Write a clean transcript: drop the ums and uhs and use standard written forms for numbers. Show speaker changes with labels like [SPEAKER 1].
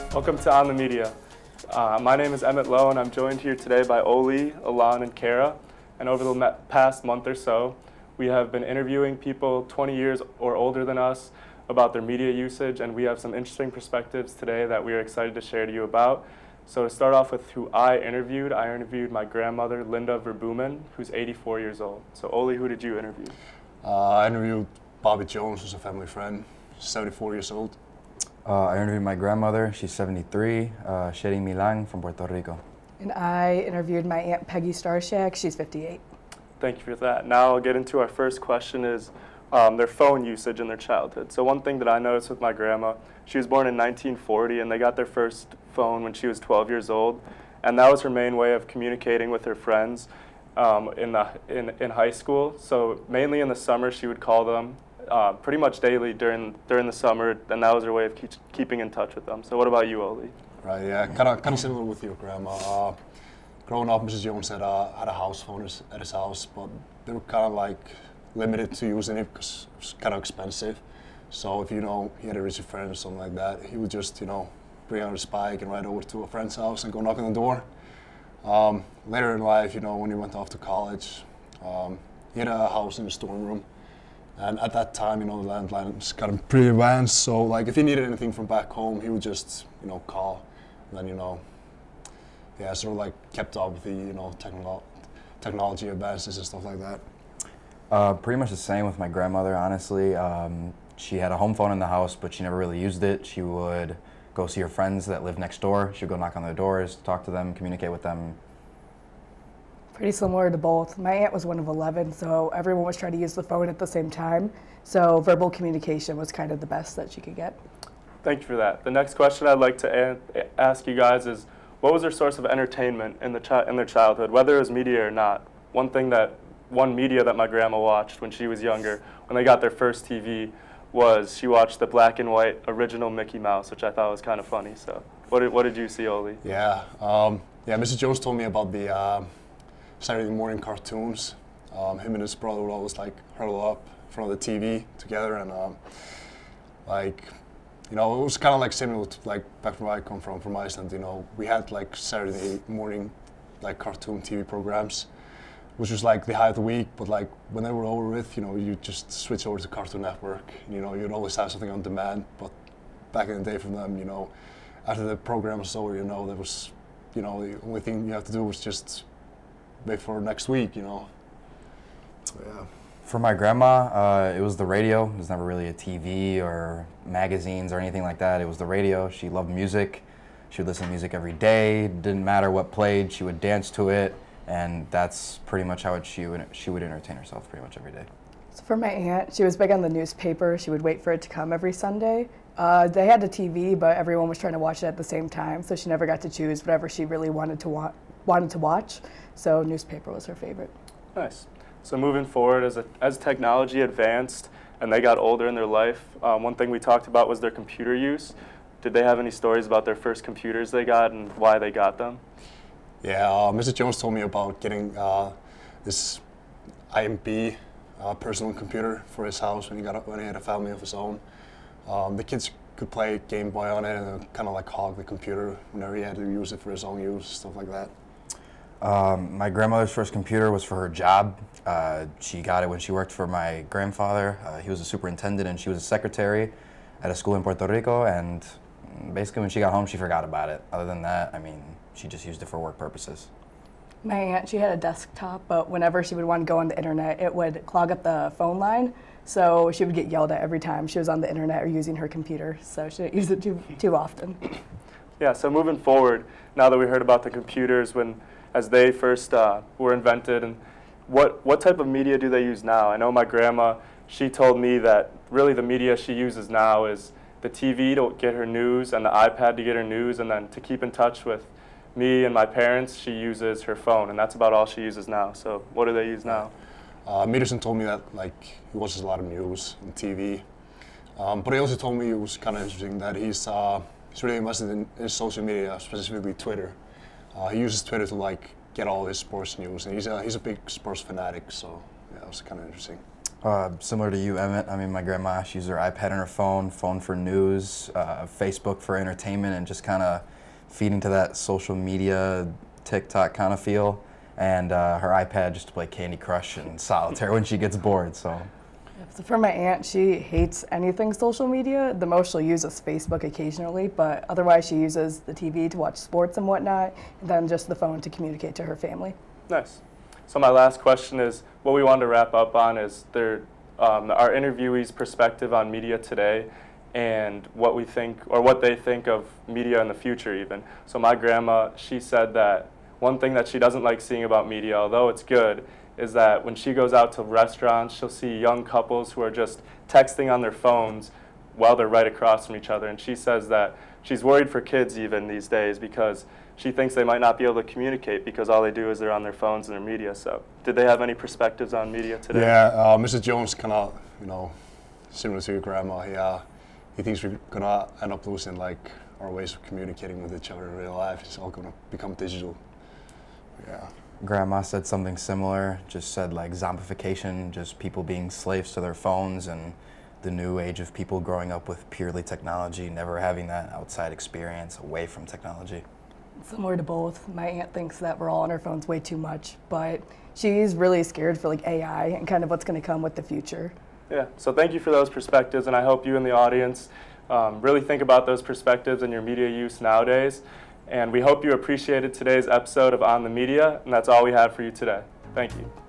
[SPEAKER 1] Welcome to On the Media. My name is Emmett Lowe, and I'm joined here today by Oli, Alon, and Kara. And over the past month or so, we have been interviewing people 20 years or older than us about their media usage, and we have some interesting perspectives today that we are excited to share to you about. So to start off with who I interviewed my grandmother, Linda Verbumen, who's 84 years old. So Oli, who did you interview?
[SPEAKER 2] I interviewed Bobby Jones, who's a family friend, 74 years old.
[SPEAKER 3] I interviewed my grandmother, she's 73, Sherry Milan from Puerto Rico.
[SPEAKER 4] And I interviewed my Aunt Peggy Starshak, she's 58.
[SPEAKER 1] Thank you for that. Now I'll get into our first question is their phone usage in their childhood. So one thing that I noticed with my grandma, she was born in 1940 and they got their first phone when she was 12 years old. And that was her main way of communicating with her friends in high school. So mainly in the summer she would call them pretty much daily during the summer, and that was her way of keeping in touch with them. So what about you, Oli?
[SPEAKER 2] Right, yeah, kind of similar with your grandma. Growing up, Mrs. Jones had a house phone at his house, but they were kind of like limited to using it because it was kind of expensive. So if he had a rich friend or something like that, he would just bring out his bike and ride over to a friend's house and go knock on the door. Later in life, when he went off to college, he had a house in the storm room. And at that time, the landline was kind of pretty advanced. So, like, if he needed anything from back home, he would just, call. And then, sort of like kept up with the, technology advances and stuff like that.
[SPEAKER 3] Pretty much the same with my grandmother, honestly. She had a home phone in the house, but she never really used it. She would go see her friends that lived next door. She would go knock on their doors, talk to them, communicate with them.
[SPEAKER 4] Pretty similar to both. My aunt was one of 11, so everyone was trying to use the phone at the same time. So verbal communication was kind of the best that she could get.
[SPEAKER 1] Thank you for that. The next question I'd like to ask you guys is, what was their source of entertainment in their childhood, whether it was media or not? One media that my grandma watched when she was younger, when they got their first TV, was she watched the black and white original Mickey Mouse, which I thought was kind of funny. So what did you see, Oli?
[SPEAKER 2] Yeah, Mrs. Jones told me about the Saturday morning cartoons. Him and his brother would always huddle up in front of the TV together, and it was kind of like similar to back where I come from Iceland. We had Saturday morning cartoon TV programs, which was the high of the week. But when they were over with, you just switch over to Cartoon Network. You'd always have something on demand. But back in the day from them, after the program was over, there was, the only thing you have to do was just wait for next week, So, yeah.
[SPEAKER 3] For my grandma, it was the radio. It was never really a TV or magazines or anything like that. It was the radio. She loved music. She would listen to music every day. Didn't matter what played. She would dance to it, and that's pretty much how she would entertain herself pretty much every day.
[SPEAKER 4] So for my aunt, she was big on the newspaper. She would wait for it to come every Sunday. They had a TV, but everyone was trying to watch it at the same time, so she never got to choose whatever she really wanted to watch. So newspaper was her favorite.
[SPEAKER 1] Nice. So moving forward, as technology advanced and they got older in their life, one thing we talked about was their computer use. Did they have any stories about their first computers they got and why they got them?
[SPEAKER 2] Yeah, Mr. Jones told me about getting this IMP personal computer for his house when he had a family of his own. The kids could play Game Boy on it and kind of hog the computer whenever he had to use it for his own use, stuff like that.
[SPEAKER 3] My grandmother's first computer was for her job. She got it when she worked for my grandfather. He was a superintendent and she was a secretary at a school in Puerto Rico, and basically when she got home she forgot about it. Other than that, she just used it for work purposes.
[SPEAKER 4] My aunt, she had a desktop, but whenever she would want to go on the internet, it would clog up the phone line, so she would get yelled at every time she was on the internet or using her computer, so she didn't use it too often.
[SPEAKER 1] Yeah, so moving forward, now that we heard about the computers as they first were invented, and what type of media do they use now? I know my grandma, she told me that really the media she uses now is the TV to get her news and the iPad to get her news, and then to keep in touch with me and my parents, she uses her phone, and that's about all she uses now. So what do they use now?
[SPEAKER 2] Peterson told me that he watches a lot of news and TV, but he also told me it was kind of interesting that he's really invested in social media, specifically Twitter. He uses Twitter to get all his sports news, and he's a big sports fanatic. So yeah, it was kind of interesting.
[SPEAKER 3] Similar to you, Emmett. I mean, my grandma, she used her iPad and her phone for news, Facebook for entertainment, and just kind of feeding to that social media, TikTok kind of feel, and her iPad just to play Candy Crush and Solitaire when she gets bored. So
[SPEAKER 4] for my aunt, she hates anything social media. The most she'll use is Facebook occasionally, but otherwise she uses the TV to watch sports and whatnot, and then just the phone to communicate to her family.
[SPEAKER 1] Nice. So my last question is, what we wanted to wrap up on is our interviewees' perspective on media today and what we think, or what they think of media in the future even. So my grandma, she said that one thing that she doesn't like seeing about media, although it's good, is that when she goes out to restaurants, she'll see young couples who are just texting on their phones while they're right across from each other. And she says that she's worried for kids even these days because she thinks they might not be able to communicate because all they do is they're on their phones and their media. So did they have any perspectives on media today?
[SPEAKER 2] Yeah, Mr. Jones kind of, similar to your grandma, he thinks we're going to end up losing like our ways of communicating with each other in real life. It's all going to become digital. Yeah.
[SPEAKER 3] Grandma said something similar, just said like zombification, just people being slaves to their phones, and the new age of people growing up with purely technology, never having that outside experience away from technology.
[SPEAKER 4] Similar to both. My aunt thinks that we're all on our phones way too much, but she's really scared for like AI and kind of what's going to come with the future.
[SPEAKER 1] Yeah, so thank you for those perspectives, and I hope you in the audience really think about those perspectives in your media use nowadays. And we hope you appreciated today's episode of On the Media, and that's all we have for you today. Thank you.